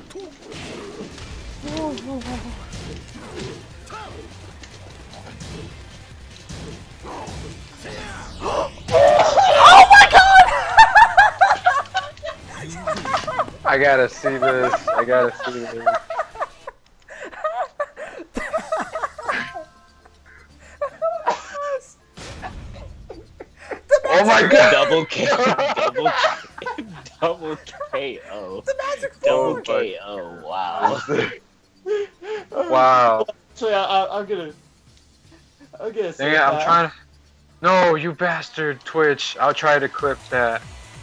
Oh my god! I gotta see this. I gotta see this. Oh my god! Double K. Double KO. The magic Double forward. KO. Wow. Wow. Actually, I'm gonna say Dang it, I'm trying to... No, you bastard, Twitch. I'll try to clip that.